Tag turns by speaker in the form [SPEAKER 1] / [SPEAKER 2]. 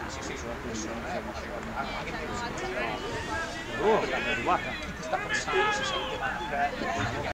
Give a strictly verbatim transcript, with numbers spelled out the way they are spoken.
[SPEAKER 1] sì, sì, sulla pressione, eh, magari anche
[SPEAKER 2] Oh, è arrivata.
[SPEAKER 1] chi ti sta pressando si sente male.